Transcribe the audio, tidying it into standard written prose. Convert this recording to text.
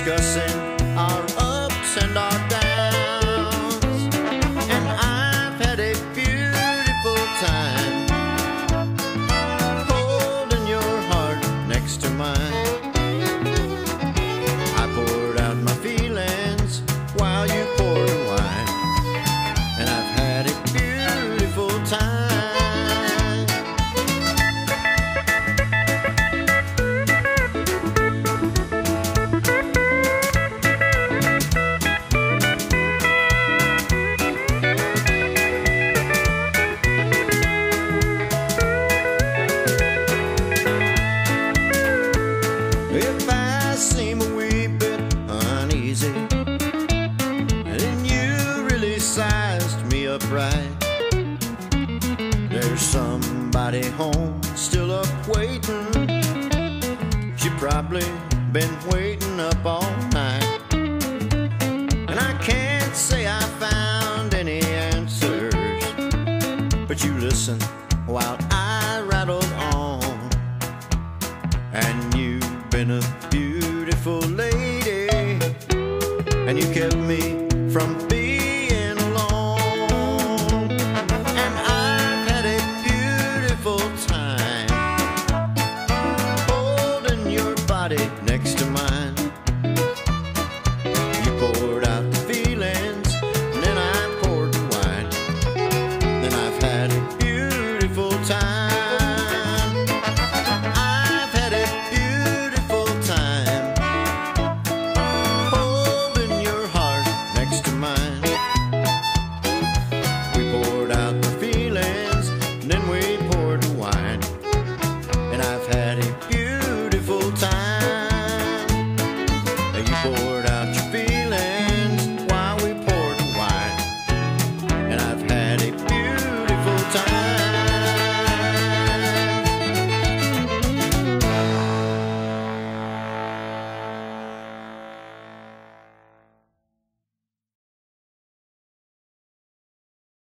discussing our ups and our downs. And I've had a beautiful time holding your heart next to mine. I poured out my feelings while you poured the wine, and I've had a beautiful time. If I seem a wee bit uneasy, then you really sized me up right. There's somebody home still up waiting. She probably been waiting up all night. And I can't say I found any answers, but you listen while I rattled on. And you've been a beautiful lady, and you kept me